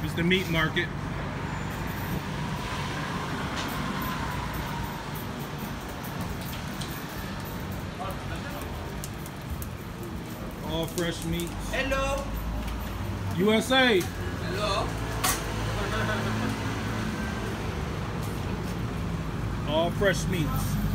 It's the meat market. All fresh meats. Hello. USA. Hello. All fresh meats.